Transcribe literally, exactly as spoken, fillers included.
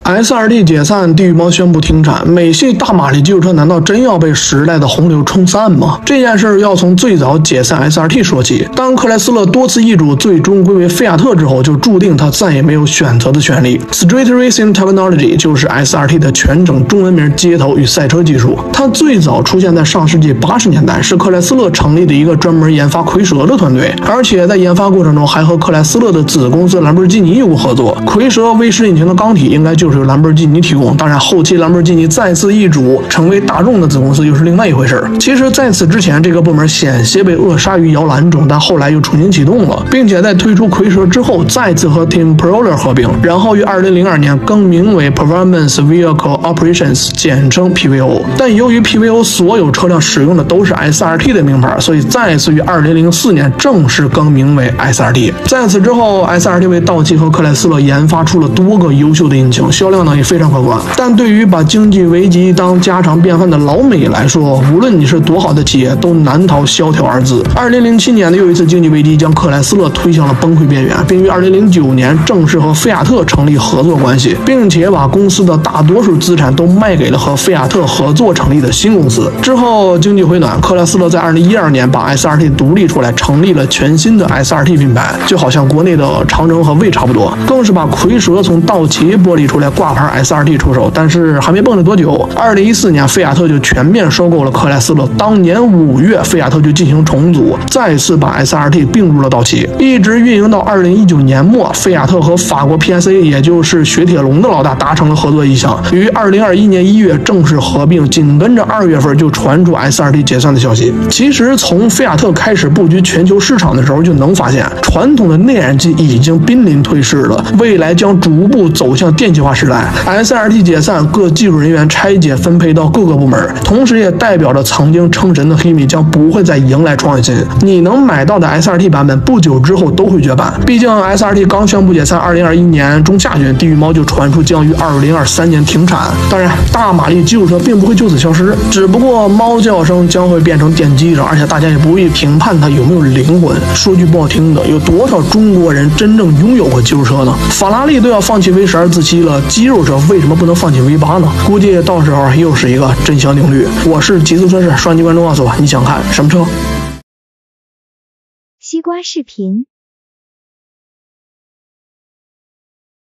S R T 解散，地狱猫宣布停产，美系大马力旧车难道真要被时代的洪流冲散吗？这件事要从最早解散 S R T 说起。当克莱斯勒多次易主，最终归为菲亚特之后，就注定他再也没有选择的权利。Street Racing Technology 就是 S R T 的全整中文名，街头与赛车技术。它最早出现在上世纪八十年代，是克莱斯勒成立的一个专门研发蝰蛇的团队，而且在研发过程中还和克莱斯勒的子公司兰博基尼有过合作。蝰蛇 V 十引擎的缸体应该就是由兰博基尼提供，当然后期兰博基尼再次易主成为大众的子公司又是另外一回事。其实在此之前，这个部门险些被扼杀于摇篮中，但后来又重新启动了，并且在推出蝰蛇之后再次和 Team Proler 合并，然后于二零零二年更名为 Performance Vehicle Operations， 简称 P V O。 但由于 P V O 所有车辆使用的都是 S R T 的名牌，所以再次于二零零四年正式更名为 S R T。 在此之后， S R T 为道奇和克莱斯勒研发出了多个优秀的引擎，销量呢也非常可观。但对于把经济危机当家常便饭的老美来说，无论你是多好的企业，都难逃萧条二字。二零零七年的又一次经济危机将克莱斯勒推向了崩溃边缘，并于二零零九年正式和菲亚特成立合作关系，并且把公司的大多数资产都卖给了和菲亚特合作成立的新公司。之后经济回暖，克莱斯勒在二零一二年把 S R T 独立出来，成立了全新的 S R T 品牌，就好像国内的长城和蔚差不多，更是把蝰蛇从道奇剥离出来，挂牌 S R T 出手。但是还没蹦了多久，二零一四年菲亚特就全面收购了克莱斯勒。当年五月，菲亚特就进行重组，再次把 S R T 并入了道奇，一直运营到二零一九年末，菲亚特和法国 P S A， 也就是雪铁龙的老大达成了合作意向，于二零二一年一月正式合并，紧跟着二月份就传出 S R T 解散的消息。其实从菲亚特开始布局全球市场的时候，就能发现传统的内燃机已经濒临退市了，未来将逐步走向电气化时代。 S R T 解散，各技术人员拆解分配到各个部门，同时也代表着曾经称神的黑米将不会再迎来创新。你能买到的 S R T 版本不久之后都会绝版，毕竟 S R T 刚宣布解散，二零二一年中下旬，地狱猫就传出将于二零二三年停产。当然，大马力旧车并不会就此消失，只不过猫叫声将会变成电击声，而且大家也不会评判它有没有灵魂。说句不好听的，有多少中国人真正拥有过旧车呢？法拉利都要放弃 V 十二自吸了，肌肉车为什么不能放弃 V 八呢？估计到时候又是一个真香定律。我是极速测试，双击关注告诉我你想看什么车。 西瓜视频。